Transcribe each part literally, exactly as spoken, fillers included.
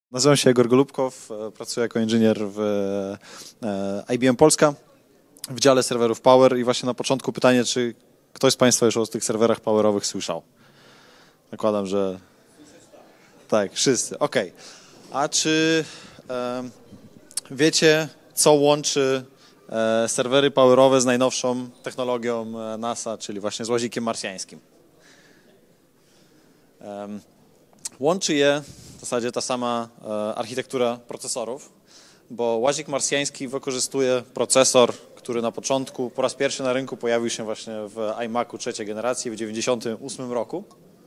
Nazywam się Igor Golubkow, pracuję jako inżynier w I B M Polska w dziale serwerów Power i właśnie na początku pytanie, czy ktoś z Państwa już o tych serwerach powerowych słyszał? Zakładam, że tak, wszyscy. Ok. A czy e, wiecie, co łączy e, serwery powerowe z najnowszą technologią NASA, czyli właśnie z łazikiem marsjańskim? E, łączy je w zasadzie ta sama e, architektura procesorów, bo łazik marsjański wykorzystuje procesor, który na początku, po raz pierwszy na rynku pojawił się właśnie w iMacu trzeciej generacji w dziewięćdziesiątym ósmym roku.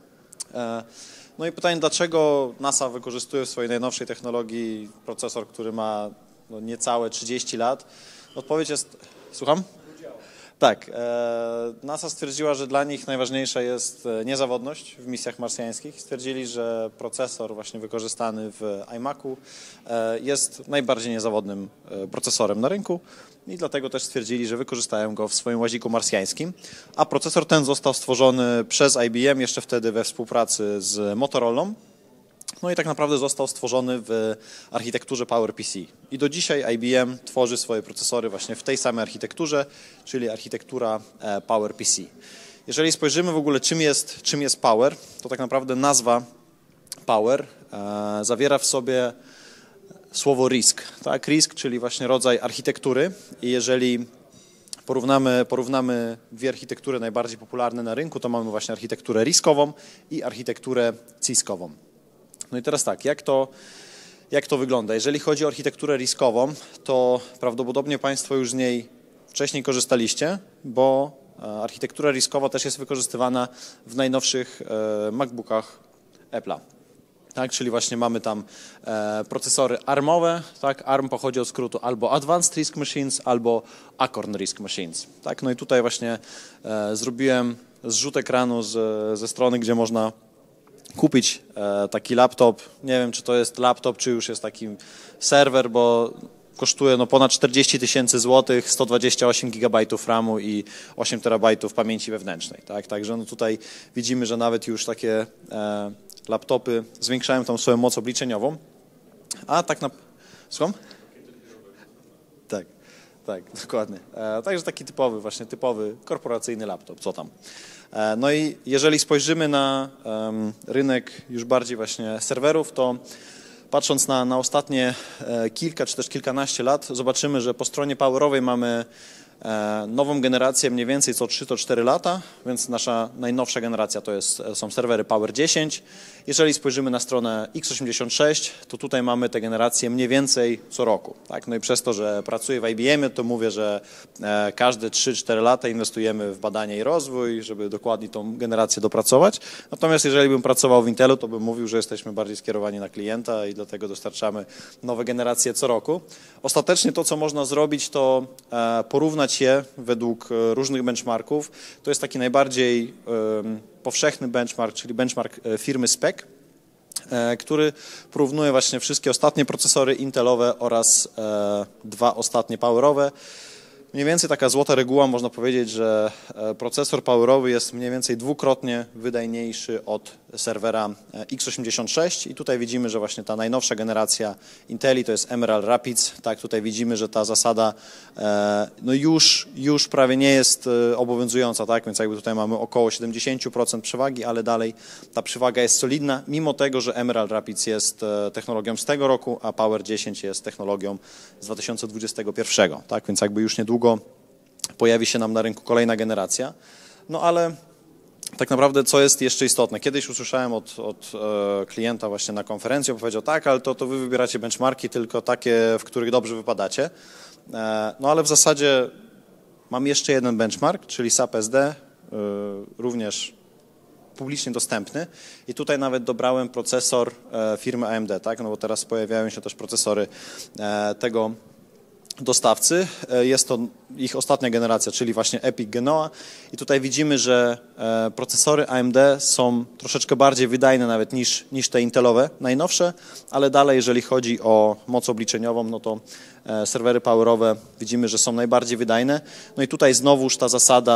E, no i pytanie, dlaczego NASA wykorzystuje w swojej najnowszej technologii procesor, który ma no, niecałe trzydzieści lat? Odpowiedź jest... Słucham? Tak. E, NASA stwierdziła, że dla nich najważniejsza jest niezawodność w misjach marsjańskich. Stwierdzili, że procesor właśnie wykorzystany w iMacu e, jest najbardziej niezawodnym procesorem na rynku i dlatego też stwierdzili, że wykorzystają go w swoim łaziku marsjańskim. A procesor ten został stworzony przez I B M jeszcze wtedy we współpracy z Motorolą. No i tak naprawdę został stworzony w architekturze PowerPC. I do dzisiaj I B M tworzy swoje procesory właśnie w tej samej architekturze, czyli architektura PowerPC. Jeżeli spojrzymy w ogóle, czym jest, czym jest Power, to tak naprawdę nazwa Power e, zawiera w sobie słowo RISC. Tak? RISC, czyli właśnie rodzaj architektury. I jeżeli porównamy, porównamy dwie architektury najbardziej popularne na rynku, to mamy właśnie architekturę RISC-ową i architekturę CISC-ową. No i teraz tak, jak to, jak to wygląda? Jeżeli chodzi o architekturę RISC-ową, to prawdopodobnie Państwo już z niej wcześniej korzystaliście, bo architektura RISC-owa też jest wykorzystywana w najnowszych MacBookach Apple'a. Tak, czyli właśnie mamy tam e, procesory armowe, tak, A R M pochodzi od skrótu albo Advanced RISC Machines, albo Acorn RISC Machines. Tak, no i tutaj właśnie e, zrobiłem zrzut ekranu z, ze strony, gdzie można kupić e, taki laptop. Nie wiem, czy to jest laptop, czy już jest taki serwer, bo kosztuje no, ponad czterdzieści tysięcy złotych, sto dwadzieścia osiem gigabajtów ramu i osiem terabajtów pamięci wewnętrznej. Tak? Także no, tutaj widzimy, że nawet już takie e, laptopy zwiększają tą swoją moc obliczeniową. A tak na... Słucham? Tak, tak, dokładnie. E, także taki typowy, właśnie typowy korporacyjny laptop, co tam. E, no i jeżeli spojrzymy na um, rynek już bardziej właśnie serwerów, to patrząc na, na ostatnie e, kilka czy też kilkanaście lat, zobaczymy, że po stronie powerowej mamy e, nową generację mniej więcej co trzy do czterech lata, więc nasza najnowsza generacja to jest, są serwery Power dziesięć. Jeżeli spojrzymy na stronę X osiemdziesiąt sześć, to tutaj mamy te generacje mniej więcej co roku. Tak? No i przez to, że pracuję w I B M-ie, to mówię, że e, każde trzy cztery lata inwestujemy w badania i rozwój, żeby dokładnie tą generację dopracować. Natomiast jeżeli bym pracował w Intelu, to bym mówił, że jesteśmy bardziej skierowani na klienta i dlatego dostarczamy nowe generacje co roku. Ostatecznie to, co można zrobić, to e, porównać je według różnych benchmarków. To jest taki najbardziej e, powszechny benchmark, czyli benchmark firmy Spec, który porównuje właśnie wszystkie ostatnie procesory intelowe oraz dwa ostatnie powerowe. Mniej więcej taka złota reguła, można powiedzieć, że procesor powerowy jest mniej więcej dwukrotnie wydajniejszy od serwera X osiemdziesiąt sześć i tutaj widzimy, że właśnie ta najnowsza generacja Inteli to jest Emerald Rapids. Tak, tutaj widzimy, że ta zasada no już, już prawie nie jest obowiązująca, tak, więc jakby tutaj mamy około siedemdziesiąt procent przewagi, ale dalej ta przewaga jest solidna, mimo tego, że Emerald Rapids jest technologią z tego roku, a Power dziesięć jest technologią z dwa tysiące dwudziestego pierwszego, tak, więc jakby już niedługo pojawi się nam na rynku kolejna generacja. No ale tak naprawdę co jest jeszcze istotne? Kiedyś usłyszałem od, od e, klienta właśnie na konferencji, powiedział tak, ale to, to wy wybieracie benchmarki tylko takie, w których dobrze wypadacie. E, no ale w zasadzie mam jeszcze jeden benchmark, czyli S A P S D, e, również publicznie dostępny i tutaj nawet dobrałem procesor e, firmy A M D, tak? No bo teraz pojawiają się też procesory e, tego dostawcy. Jest to ich ostatnia generacja, czyli właśnie Epic Genoa i tutaj widzimy, że procesory A M D są troszeczkę bardziej wydajne nawet niż, niż te intelowe, najnowsze, ale dalej jeżeli chodzi o moc obliczeniową, no to serwery powerowe widzimy, że są najbardziej wydajne. No i tutaj znowuż ta zasada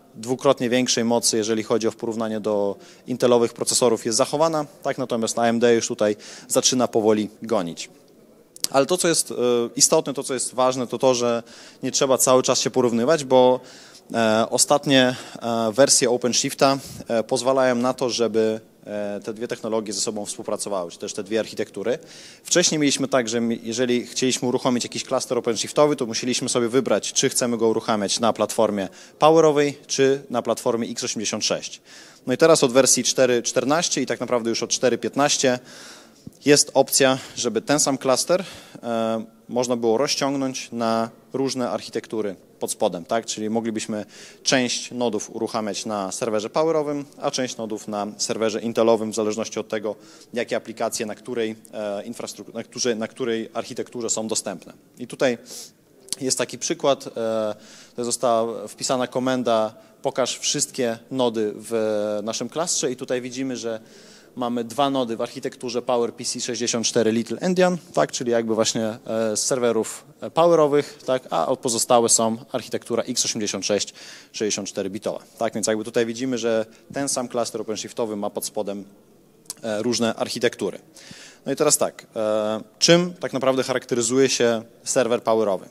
dwukrotnie większej mocy, jeżeli chodzi o w porównanie do intelowych procesorów, jest zachowana, tak, natomiast A M D już tutaj zaczyna powoli gonić. Ale to, co jest istotne, to, co jest ważne, to to, że nie trzeba cały czas się porównywać, bo ostatnie wersje OpenShifta pozwalają na to, żeby te dwie technologie ze sobą współpracowały, czy też te dwie architektury. Wcześniej mieliśmy tak, że jeżeli chcieliśmy uruchomić jakiś klaster OpenShiftowy, to musieliśmy sobie wybrać, czy chcemy go uruchamiać na platformie powerowej, czy na platformie x osiemdziesiąt sześć. No i teraz od wersji cztery kropka czternaście i tak naprawdę już od cztery kropka piętnaście jest opcja, żeby ten sam klaster e, można było rozciągnąć na różne architektury pod spodem, tak? Czyli moglibyśmy część nodów uruchamiać na serwerze powerowym, a część nodów na serwerze intelowym, w zależności od tego, jakie aplikacje na której e, infrastrukturze, na, której, na której architekturze są dostępne. I tutaj jest taki przykład, e, to została wpisana komenda pokaż wszystkie nody w naszym klastrze i tutaj widzimy, że mamy dwa nody w architekturze PowerPC sześćdziesiąt cztery Little Endian, tak, czyli jakby właśnie z serwerów powerowych, tak, a pozostałe są architektura x osiemdziesiąt sześć sześćdziesiąt cztery bitowa. Tak, więc jakby tutaj widzimy, że ten sam klaster OpenShiftowy ma pod spodem różne architektury. No i teraz tak, czym tak naprawdę charakteryzuje się serwer powerowy?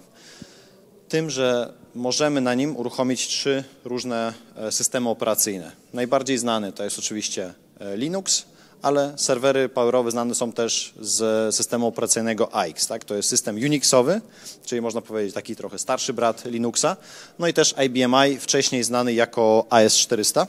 Tym, że możemy na nim uruchomić trzy różne systemy operacyjne. Najbardziej znany to jest oczywiście Linux, ale serwery powerowe znane są też z systemu operacyjnego A X, tak? To jest system Unixowy, czyli można powiedzieć taki trochę starszy brat Linuxa, no i też I B M I, wcześniej znany jako A S czterysta.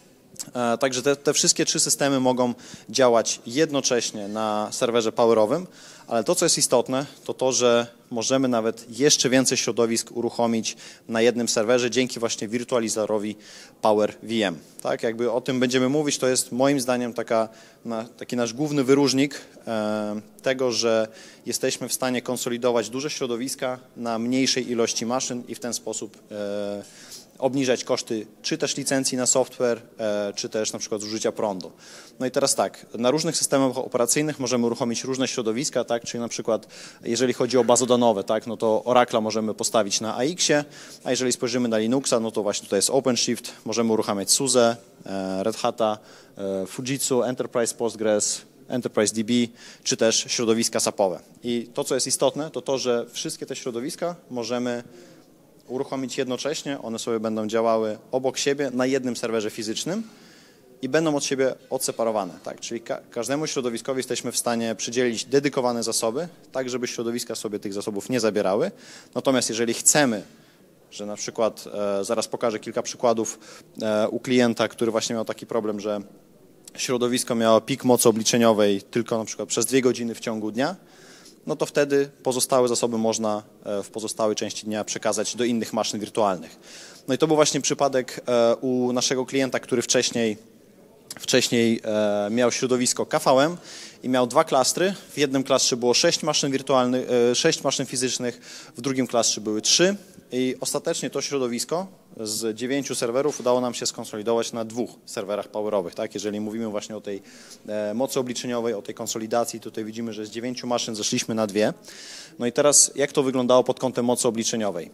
Także te, te wszystkie trzy systemy mogą działać jednocześnie na serwerze powerowym, ale to, co jest istotne, to to, że możemy nawet jeszcze więcej środowisk uruchomić na jednym serwerze dzięki właśnie wirtualizatorowi Power V M. Tak, jakby o tym będziemy mówić, to jest moim zdaniem taka, na, taki nasz główny wyróżnik e, tego, że jesteśmy w stanie konsolidować duże środowiska na mniejszej ilości maszyn i w ten sposób e, obniżać koszty czy też licencji na software, e, czy też na przykład zużycia prądu. No i teraz tak, na różnych systemach operacyjnych możemy uruchomić różne środowiska, tak, czyli na przykład jeżeli chodzi o bazodanowe, tak, no to Oracle'a możemy postawić na A X-ie, a jeżeli spojrzymy na Linuxa, no to właśnie tutaj jest OpenShift, możemy uruchamiać SUSE, e, Red Hata, e, Fujitsu, Enterprise Postgres, Enterprise D B, czy też środowiska sapowe. I to, co jest istotne, to to, że wszystkie te środowiska możemy uruchomić jednocześnie, one sobie będą działały obok siebie na jednym serwerze fizycznym i będą od siebie odseparowane. Tak? Czyli ka każdemu środowiskowi jesteśmy w stanie przydzielić dedykowane zasoby, tak żeby środowiska sobie tych zasobów nie zabierały. Natomiast jeżeli chcemy, że na przykład, e, zaraz pokażę kilka przykładów e, u klienta, który właśnie miał taki problem, że środowisko miało pik mocy obliczeniowej tylko na przykład przez dwie godziny w ciągu dnia, no to wtedy pozostałe zasoby można w pozostałej części dnia przekazać do innych maszyn wirtualnych. No i to był właśnie przypadek u naszego klienta, który wcześniej, wcześniej miał środowisko K V M i miał dwa klastry. W jednym klastrze było sześć maszyn wirtualnych, sześć maszyn fizycznych, w drugim klastrze były trzy i ostatecznie to środowisko z dziewięciu serwerów udało nam się skonsolidować na dwóch serwerach powerowych. Tak? Jeżeli mówimy właśnie o tej e, mocy obliczeniowej, o tej konsolidacji, tutaj widzimy, że z dziewięciu maszyn zeszliśmy na dwie. No i teraz jak to wyglądało pod kątem mocy obliczeniowej?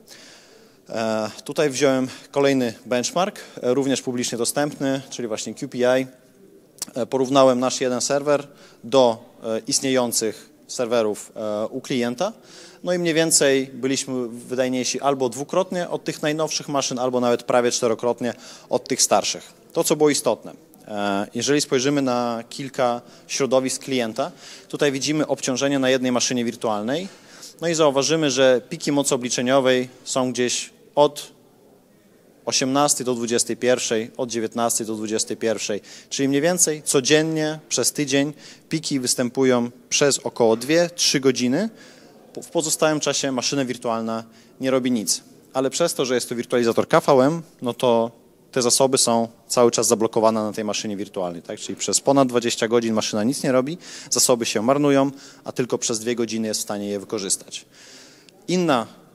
E, tutaj wziąłem kolejny benchmark, e, również publicznie dostępny, czyli właśnie Q P I. E, porównałem nasz jeden serwer do e, istniejących serwerów e, u klienta. No i mniej więcej byliśmy wydajniejsi albo dwukrotnie od tych najnowszych maszyn, albo nawet prawie czterokrotnie od tych starszych. To, co było istotne, jeżeli spojrzymy na kilka środowisk klienta, tutaj widzimy obciążenie na jednej maszynie wirtualnej, no i zauważymy, że piki mocy obliczeniowej są gdzieś od osiemnastej do dwudziestej pierwszej, od dziewiętnastej do dwudziestej pierwszej, czyli mniej więcej codziennie przez tydzień piki występują przez około dwie trzy godziny. W pozostałym czasie maszyna wirtualna nie robi nic, ale przez to, że jest to wirtualizator K V M, no to te zasoby są cały czas zablokowane na tej maszynie wirtualnej, tak? Czyli przez ponad dwadzieścia godzin maszyna nic nie robi, zasoby się marnują, a tylko przez dwie godziny jest w stanie je wykorzystać. Inna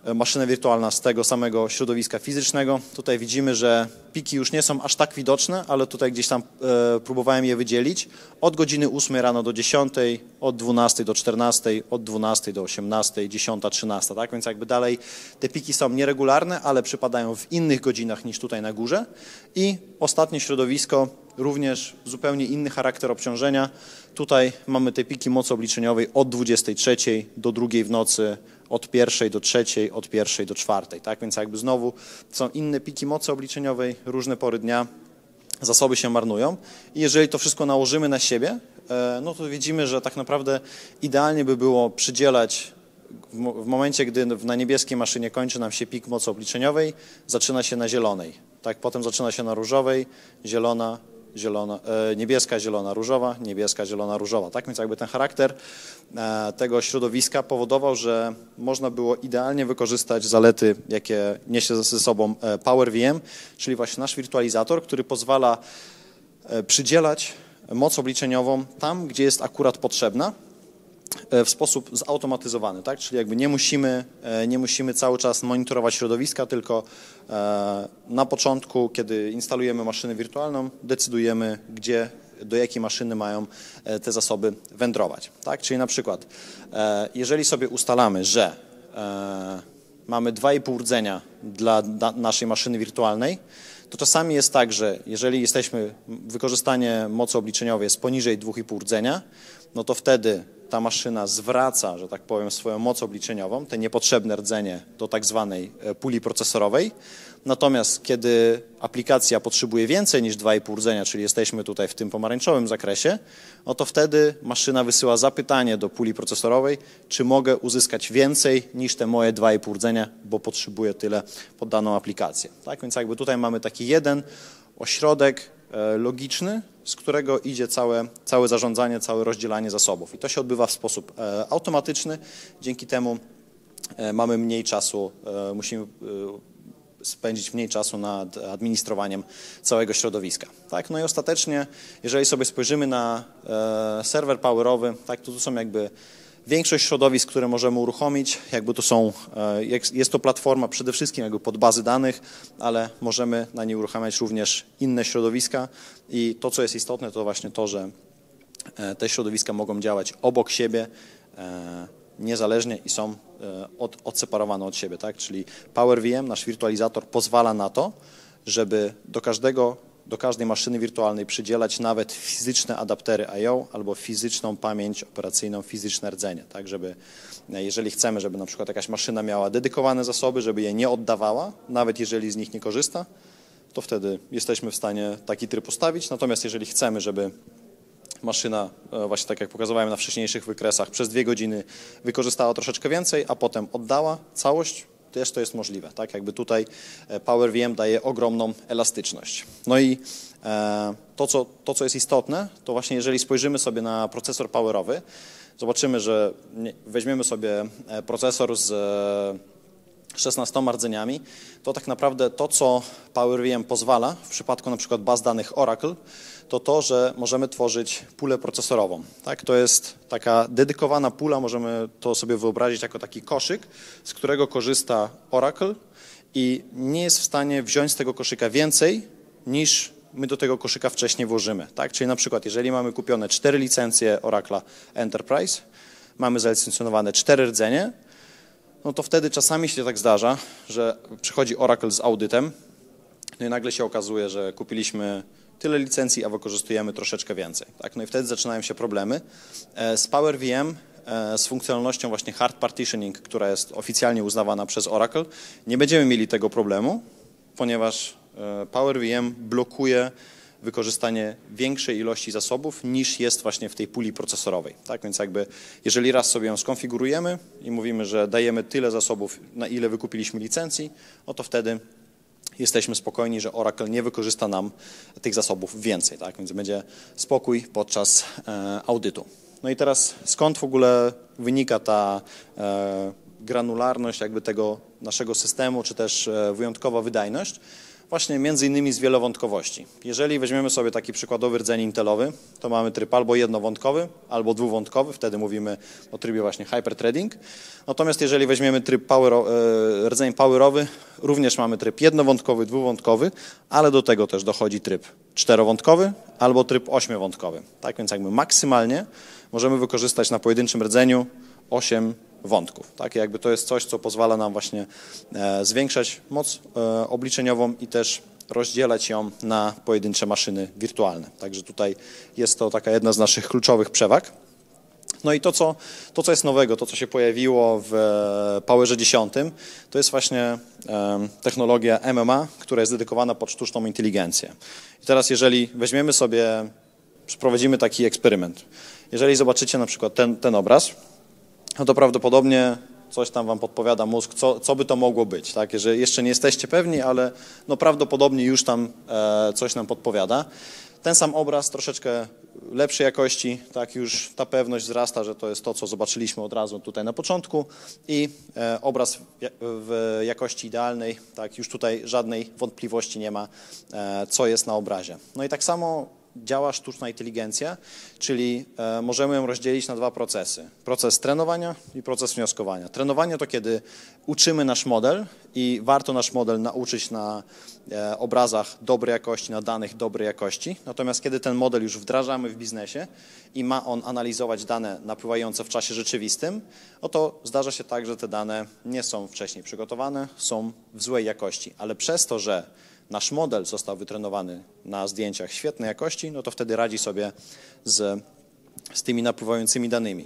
maszyna wirtualna z tego samego środowiska fizycznego. Tutaj widzimy, że piki już nie są aż tak widoczne, ale tutaj gdzieś tam e, próbowałem je wydzielić. Od godziny ósmej rano do dziesiątej, od dwunastej do czternastej, od dwunastej do osiemnastej, dziesiąta, trzynasta, tak? Więc jakby dalej te piki są nieregularne, ale przypadają w innych godzinach niż tutaj na górze. I ostatnie środowisko, również zupełnie inny charakter obciążenia. Tutaj mamy te piki mocy obliczeniowej od dwudziestej trzeciej do drugiej w nocy, od pierwszej do trzeciej, od pierwszej do czwartej, tak? Więc jakby znowu są inne piki mocy obliczeniowej, różne pory dnia, zasoby się marnują i jeżeli to wszystko nałożymy na siebie, no to widzimy, że tak naprawdę idealnie by było przydzielać w momencie, gdy na niebieskiej maszynie kończy nam się pik mocy obliczeniowej, zaczyna się na zielonej, tak? Potem zaczyna się na różowej, zielona, zielona, e, niebieska, zielona, różowa, niebieska, zielona, różowa. Tak więc jakby ten charakter e, tego środowiska powodował, że można było idealnie wykorzystać zalety, jakie niesie ze sobą e, PowerVM, czyli właśnie nasz wirtualizator, który pozwala e, przydzielać moc obliczeniową tam, gdzie jest akurat potrzebna, w sposób zautomatyzowany, tak? Czyli jakby nie musimy, nie musimy cały czas monitorować środowiska, tylko na początku, kiedy instalujemy maszynę wirtualną, decydujemy, gdzie, do jakiej maszyny mają te zasoby wędrować, tak? Czyli na przykład, jeżeli sobie ustalamy, że mamy dwa i pół rdzenia dla naszej maszyny wirtualnej, to czasami jest tak, że jeżeli jesteśmy, wykorzystanie mocy obliczeniowej jest poniżej dwa i pół rdzenia, no to wtedy ta maszyna zwraca, że tak powiem, swoją moc obliczeniową, te niepotrzebne rdzenie do tak zwanej puli procesorowej. Natomiast kiedy aplikacja potrzebuje więcej niż dwa i pół rdzenia, czyli jesteśmy tutaj w tym pomarańczowym zakresie, no to wtedy maszyna wysyła zapytanie do puli procesorowej, czy mogę uzyskać więcej niż te moje dwa i pół rdzenia, bo potrzebuję tyle pod daną aplikację. Tak więc jakby tutaj mamy taki jeden ośrodek logiczny, z którego idzie całe, całe zarządzanie, całe rozdzielanie zasobów. I to się odbywa w sposób e, automatyczny. Dzięki temu e, mamy mniej czasu, e, musimy e, spędzić mniej czasu nad administrowaniem całego środowiska. Tak? No i ostatecznie, jeżeli sobie spojrzymy na e, serwer powerowy, tak, to tu są jakby większość środowisk, które możemy uruchomić, jakby to są, jest to platforma przede wszystkim jakby pod bazy danych, ale możemy na niej uruchamiać również inne środowiska i to, co jest istotne, to właśnie to, że te środowiska mogą działać obok siebie, niezależnie i są od, odseparowane od siebie, tak? Czyli PowerVM, nasz wirtualizator, pozwala na to, żeby do każdego do każdej maszyny wirtualnej przydzielać nawet fizyczne adaptery I O albo fizyczną pamięć operacyjną, fizyczne rdzenie, tak, żeby jeżeli chcemy, żeby na przykład jakaś maszyna miała dedykowane zasoby, żeby je nie oddawała, nawet jeżeli z nich nie korzysta, to wtedy jesteśmy w stanie taki tryb postawić, natomiast jeżeli chcemy, żeby maszyna, właśnie tak jak pokazywałem na wcześniejszych wykresach, przez dwie godziny wykorzystała troszeczkę więcej, a potem oddała całość, też to jest możliwe, tak? Jakby tutaj PowerVM daje ogromną elastyczność. No i e, to, co, to, co jest istotne, to właśnie jeżeli spojrzymy sobie na procesor powerowy, zobaczymy, że weźmiemy sobie procesor z szesnastoma rdzeniami, to tak naprawdę to, co PowerVM pozwala w przypadku na przykład baz danych Oracle, to to, że możemy tworzyć pulę procesorową. Tak? To jest taka dedykowana pula, możemy to sobie wyobrazić jako taki koszyk, z którego korzysta Oracle i nie jest w stanie wziąć z tego koszyka więcej niż my do tego koszyka wcześniej włożymy. Tak? Czyli na przykład jeżeli mamy kupione cztery licencje Oracle'a Enterprise, mamy zalicencjonowane cztery rdzenie, no to wtedy czasami się tak zdarza, że przychodzi Oracle z audytem, no i nagle się okazuje, że kupiliśmy tyle licencji, a wykorzystujemy troszeczkę więcej. Tak? No i wtedy zaczynają się problemy. Z PowerVM, z funkcjonalnością właśnie hard partitioning, która jest oficjalnie uznawana przez Oracle, nie będziemy mieli tego problemu, ponieważ PowerVM blokuje wykorzystanie większej ilości zasobów niż jest właśnie w tej puli procesorowej. Tak? Więc jakby jeżeli raz sobie ją skonfigurujemy i mówimy, że dajemy tyle zasobów, na ile wykupiliśmy licencji, no to wtedy jesteśmy spokojni, że Oracle nie wykorzysta nam tych zasobów więcej, tak? Więc będzie spokój podczas e, audytu. No i teraz skąd w ogóle wynika ta e, granularność jakby tego naszego systemu, czy też e, wyjątkowa wydajność? Właśnie między innymi z wielowątkowości. Jeżeli weźmiemy sobie taki przykładowy rdzeń intelowy, to mamy tryb albo jednowątkowy, albo dwuwątkowy, wtedy mówimy o trybie właśnie hyperthreading. Natomiast jeżeli weźmiemy tryb power, e, rdzeń powerowy, również mamy tryb jednowątkowy, dwuwątkowy, ale do tego też dochodzi tryb czterowątkowy albo tryb ośmiowątkowy. Tak więc jakby maksymalnie możemy wykorzystać na pojedynczym rdzeniu osiem wątków. Tak, jakby to jest coś, co pozwala nam właśnie e, zwiększać moc e, obliczeniową i też rozdzielać ją na pojedyncze maszyny wirtualne. Także tutaj jest to taka jedna z naszych kluczowych przewag. No i to, co, to, co jest nowego, to, co się pojawiło w Powerze dziesięć, to jest właśnie e, technologia M M A, która jest dedykowana pod sztuczną inteligencję. I teraz jeżeli weźmiemy sobie, przeprowadzimy taki eksperyment. Jeżeli zobaczycie na przykład ten, ten obraz, no to prawdopodobnie coś tam wam podpowiada mózg, co, co by to mogło być. Tak? Jeżeli jeszcze nie jesteście pewni, ale no prawdopodobnie już tam e, coś nam podpowiada. Ten sam obraz, troszeczkę lepszej jakości, tak, już ta pewność wzrasta, że to jest to, co zobaczyliśmy od razu tutaj na początku i e, obraz w, w jakości idealnej, tak, już tutaj żadnej wątpliwości nie ma, e, co jest na obrazie. No i tak samo działa sztuczna inteligencja, czyli e, możemy ją rozdzielić na dwa procesy. Proces trenowania i proces wnioskowania. Trenowanie to kiedy uczymy nasz model i warto nasz model nauczyć na e, obrazach dobrej jakości, na danych dobrej jakości. Natomiast kiedy ten model już wdrażamy w biznesie i ma on analizować dane napływające w czasie rzeczywistym, no to zdarza się tak, że te dane nie są wcześniej przygotowane, są w złej jakości, ale przez to, że nasz model został wytrenowany na zdjęciach świetnej jakości, no to wtedy radzi sobie z, z tymi napływającymi danymi.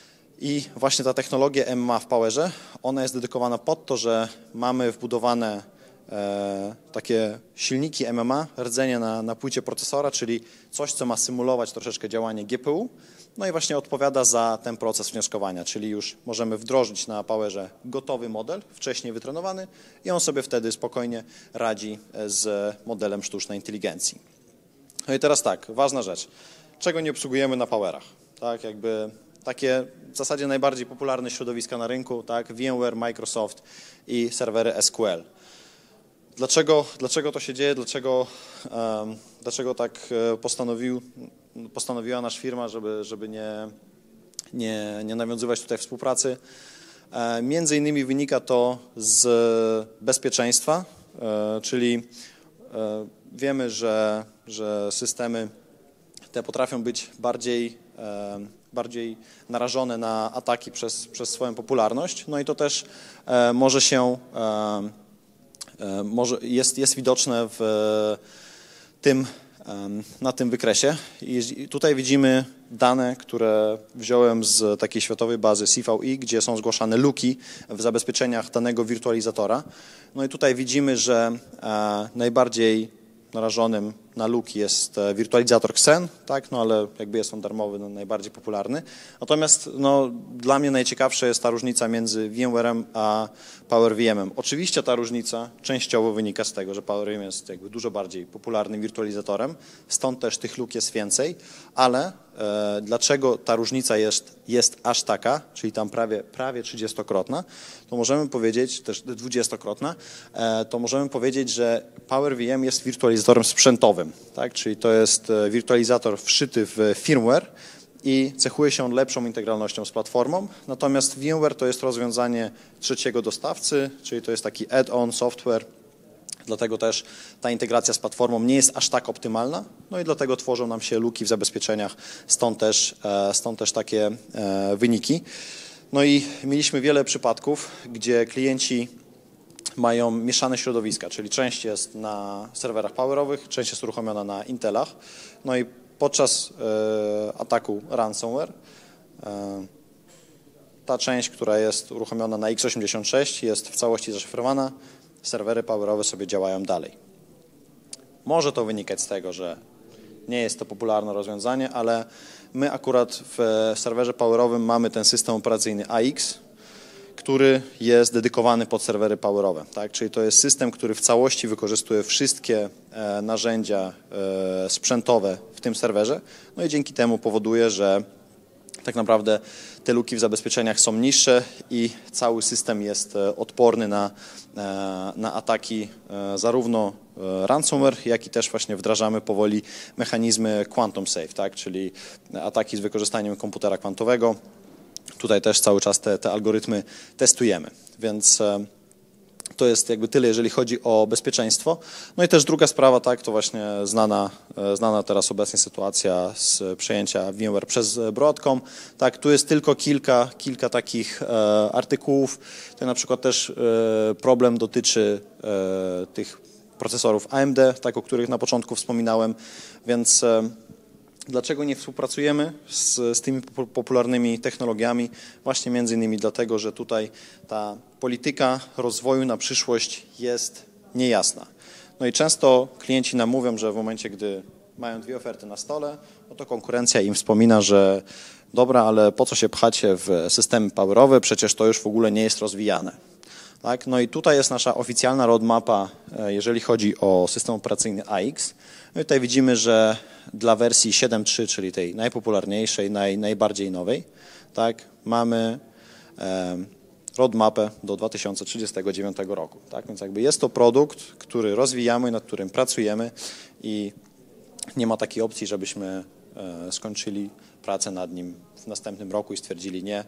I właśnie ta technologia M M A w Powerze, ona jest dedykowana pod to, że mamy wbudowane e, takie silniki M M A, rdzenie na, na płycie procesora, czyli coś, co ma symulować troszeczkę działanie G P U, no i właśnie odpowiada za ten proces wnioskowania, czyli już możemy wdrożyć na Powerze gotowy model, wcześniej wytrenowany i on sobie wtedy spokojnie radzi z modelem sztucznej inteligencji. No i teraz tak, ważna rzecz, czego nie obsługujemy na Powerach, tak, jakby takie w zasadzie najbardziej popularne środowiska na rynku, tak, VMware, Microsoft i serwery S Q L. Dlaczego, dlaczego to się dzieje, dlaczego, um, dlaczego tak postanowił, postanowiła nasza firma, żeby, żeby nie, nie, nie nawiązywać tutaj współpracy? E, między innymi wynika to z bezpieczeństwa, e, czyli e, wiemy, że, że systemy te potrafią być bardziej, e, bardziej narażone na ataki przez, przez swoją popularność, no i to też e, może się e, Może jest, jest widoczne w tym, na tym wykresie. I tutaj widzimy dane, które wziąłem z takiej światowej bazy C V E, gdzie są zgłaszane luki w zabezpieczeniach danego wirtualizatora. No i tutaj widzimy, że najbardziej narażonym na luki jest wirtualizator Xen, tak, no ale jakby jest on darmowy, no najbardziej popularny. Natomiast no, dla mnie najciekawsza jest ta różnica między VMware'em a PowerVM'em. Oczywiście ta różnica częściowo wynika z tego, że PowerVM jest jakby dużo bardziej popularnym wirtualizatorem, stąd też tych luk jest więcej, ale e, dlaczego ta różnica jest, jest aż taka, czyli tam prawie, prawie trzydziestokrotna, to możemy powiedzieć, też dwudziestokrotna, e, to możemy powiedzieć, że PowerVM jest wirtualizatorem sprzętowym, tak? Czyli to jest wirtualizator wszyty w firmware i cechuje się on lepszą integralnością z platformą, natomiast VMware to jest rozwiązanie trzeciego dostawcy, czyli to jest taki add-on software, dlatego też ta integracja z platformą nie jest aż tak optymalna, no i dlatego tworzą nam się luki w zabezpieczeniach, stąd też, stąd też takie wyniki. No i mieliśmy wiele przypadków, gdzie klienci mają mieszane środowiska, czyli część jest na serwerach powerowych, część jest uruchomiona na Intelach. No i podczas e, ataku ransomware e, ta część, która jest uruchomiona na X osiemdziesiąt sześć jest w całości zaszyfrowana, serwery powerowe sobie działają dalej. Może to wynikać z tego, że nie jest to popularne rozwiązanie, ale my akurat w serwerze powerowym mamy ten system operacyjny A X, który jest dedykowany pod serwery powerowe, tak? Czyli to jest system, który w całości wykorzystuje wszystkie e, narzędzia e, sprzętowe w tym serwerze, no i dzięki temu powoduje, że tak naprawdę te luki w zabezpieczeniach są niższe i cały system jest odporny na, na ataki zarówno ransomware, jak i też właśnie wdrażamy powoli mechanizmy quantum safe, tak? Czyli ataki z wykorzystaniem komputera kwantowego. Tutaj też cały czas te, te algorytmy testujemy, więc to jest jakby tyle, jeżeli chodzi o bezpieczeństwo. No i też druga sprawa, tak, to właśnie znana, znana teraz obecnie sytuacja z przejęcia VMware przez Broadcom. Tak, tu jest tylko kilka, kilka takich e, artykułów. Tutaj na przykład też e, problem dotyczy e, tych procesorów A M D, tak, o których na początku wspominałem, więc e, dlaczego nie współpracujemy z, z tymi popularnymi technologiami? Właśnie między innymi dlatego, że tutaj ta polityka rozwoju na przyszłość jest niejasna. No i często klienci nam mówią, że w momencie, gdy mają dwie oferty na stole, no to konkurencja im wspomina, że dobra, ale po co się pchacie w systemy powerowe, przecież to już w ogóle nie jest rozwijane. Tak? No i tutaj jest nasza oficjalna roadmapa, jeżeli chodzi o system operacyjny A X. No i tutaj widzimy, że dla wersji siedem trzy, czyli tej najpopularniejszej, naj, najbardziej nowej, tak, mamy e, roadmapę do dwa tysiące trzydziestego dziewiątego roku. Tak? Więc jakby jest to produkt, który rozwijamy, nad którym pracujemy i nie ma takiej opcji, żebyśmy e, skończyli pracę nad nim w następnym roku i stwierdzili nie,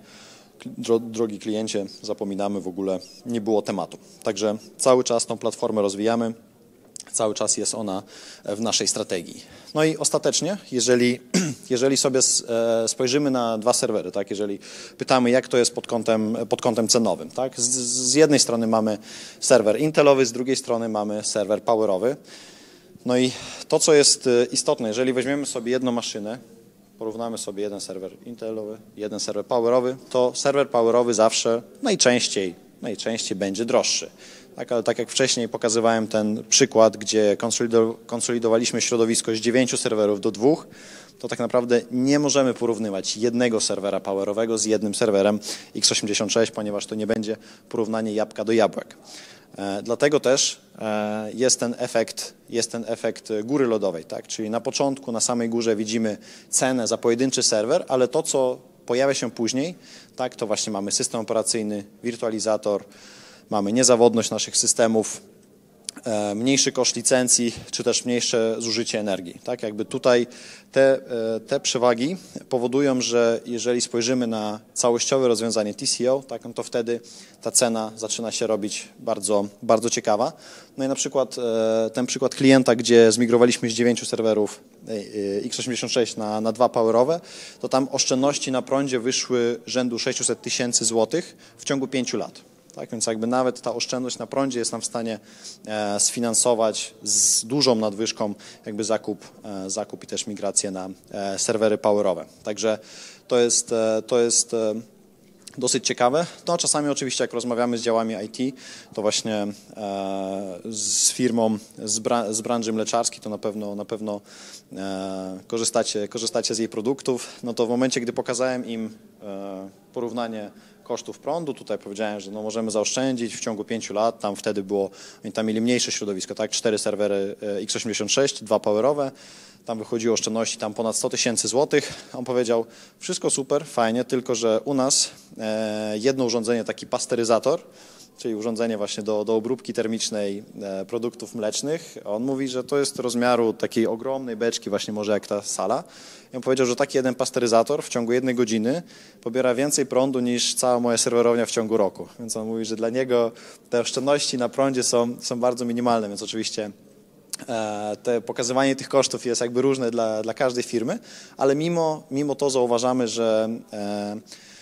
drogi kliencie, zapominamy, w ogóle nie było tematu. Także cały czas tą platformę rozwijamy, cały czas jest ona w naszej strategii. No i ostatecznie, jeżeli, jeżeli sobie spojrzymy na dwa serwery, tak, jeżeli pytamy, jak to jest pod kątem, pod kątem cenowym, tak, z, z jednej strony mamy serwer Intelowy, z drugiej strony mamy serwer powerowy. No i to, co jest istotne, jeżeli weźmiemy sobie jedną maszynę, porównamy sobie jeden serwer Intelowy, jeden serwer powerowy, to serwer powerowy zawsze najczęściej, najczęściej będzie droższy. Tak, ale tak jak wcześniej pokazywałem ten przykład, gdzie konsolidowaliśmy środowisko z dziewięciu serwerów do dwóch, to tak naprawdę nie możemy porównywać jednego serwera powerowego z jednym serwerem X osiemdziesiąt sześć, ponieważ to nie będzie porównanie jabłka do jabłek. E, dlatego też e, jest ten efekt, jest ten efekt góry lodowej, tak? Czyli na początku, na samej górze widzimy cenę za pojedynczy serwer, ale to, co pojawia się później, tak, to właśnie mamy system operacyjny, wirtualizator, mamy niezawodność naszych systemów, e, mniejszy koszt licencji, czy też mniejsze zużycie energii. Tak, jakby tutaj te, e, te przewagi powodują, że jeżeli spojrzymy na całościowe rozwiązanie T C O, tak, no to wtedy ta cena zaczyna się robić bardzo, bardzo ciekawa. No i na przykład e, ten przykład klienta, gdzie zmigrowaliśmy z dziewięciu serwerów e, X osiemdziesiąt sześć na, na dwa powerowe, to tam oszczędności na prądzie wyszły rzędu sześćset tysięcy złotych w ciągu pięciu lat. Tak, więc jakby nawet ta oszczędność na prądzie jest nam w stanie e, sfinansować z dużą nadwyżką jakby zakup, e, zakup i też migrację na e, serwery powerowe. Także to jest, e, to jest e, dosyć ciekawe. No czasami oczywiście jak rozmawiamy z działami I T, to właśnie e, z firmą z, bra z branży mleczarskiej, to na pewno, na pewno e, korzystacie, korzystacie z jej produktów. No to w momencie, gdy pokazałem im e, porównanie kosztów prądu, tutaj powiedziałem, że no możemy zaoszczędzić w ciągu pięciu lat, tam wtedy było, oni tam mieli mniejsze środowisko, tak, cztery serwery X osiemdziesiąt sześć, dwa powerowe, tam wychodziło oszczędności tam ponad sto tysięcy złotych. On powiedział, wszystko super, fajnie, tylko że u nas e, jedno urządzenie, taki pasteryzator, czyli urządzenie właśnie do, do obróbki termicznej e, produktów mlecznych. On mówi, że to jest rozmiaru takiej ogromnej beczki, właśnie może jak ta sala. I on powiedział, że taki jeden pasteryzator w ciągu jednej godziny pobiera więcej prądu niż cała moja serwerownia w ciągu roku. Więc on mówi, że dla niego te oszczędności na prądzie są, są bardzo minimalne, więc oczywiście e, te pokazywanie tych kosztów jest jakby różne dla, dla każdej firmy, ale mimo, mimo to zauważamy, że e,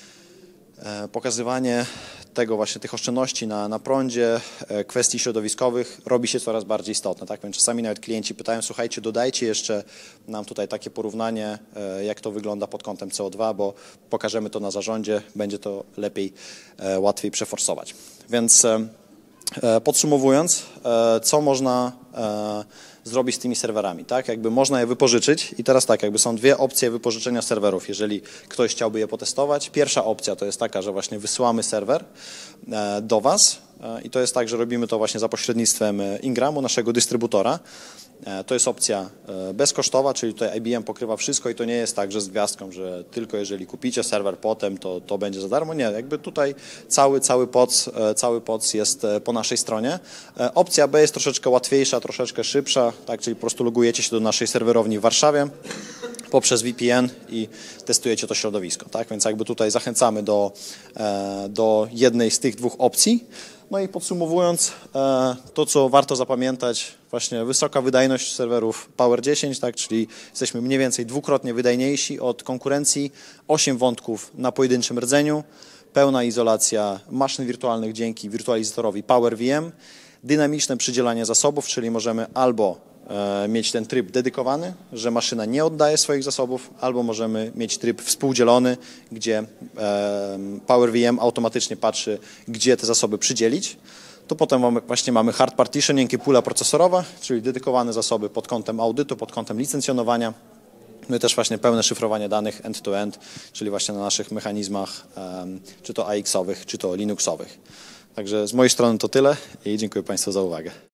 e, pokazywanie tego właśnie tych oszczędności na, na prądzie, e, kwestii środowiskowych robi się coraz bardziej istotne. Tak? Więc czasami nawet klienci pytają, słuchajcie, dodajcie jeszcze nam tutaj takie porównanie, e, jak to wygląda pod kątem C O dwa, bo pokażemy to na zarządzie, będzie to lepiej, e, łatwiej przeforsować. Więc e, podsumowując, e, co można e, zrobić z tymi serwerami, tak? Jakby można je wypożyczyć i teraz tak, jakby są dwie opcje wypożyczenia serwerów, jeżeli ktoś chciałby je potestować. Pierwsza opcja to jest taka, że właśnie wysyłamy serwer do Was i to jest tak, że robimy to właśnie za pośrednictwem Ingramu, naszego dystrybutora. To jest opcja bezkosztowa, czyli tutaj I B M pokrywa wszystko i to nie jest tak, że z gwiazdką, że tylko jeżeli kupicie serwer potem, to, to będzie za darmo. Nie, jakby tutaj cały, cały P O C, cały P O C jest po naszej stronie. Opcja B jest troszeczkę łatwiejsza, troszeczkę szybsza, tak, czyli po prostu logujecie się do naszej serwerowni w Warszawie poprzez V P N i testujecie to środowisko. Tak? Więc jakby tutaj zachęcamy do, do jednej z tych dwóch opcji. No i podsumowując, to co warto zapamiętać, właśnie wysoka wydajność serwerów Power dziesięć, tak? Czyli jesteśmy mniej więcej dwukrotnie wydajniejsi od konkurencji, osiem wątków na pojedynczym rdzeniu, pełna izolacja maszyn wirtualnych dzięki wirtualizatorowi Power V M, dynamiczne przydzielanie zasobów, czyli możemy albo mieć ten tryb dedykowany, że maszyna nie oddaje swoich zasobów, albo możemy mieć tryb współdzielony, gdzie Power V M automatycznie patrzy, gdzie te zasoby przydzielić. To potem mamy, właśnie mamy hard partitioning i pula procesorowa, czyli dedykowane zasoby pod kątem audytu, pod kątem licencjonowania. No i też właśnie pełne szyfrowanie danych end-to-end, czyli właśnie na naszych mechanizmach, czy to A X-owych, czy to Linuxowych. Także z mojej strony to tyle i dziękuję Państwu za uwagę.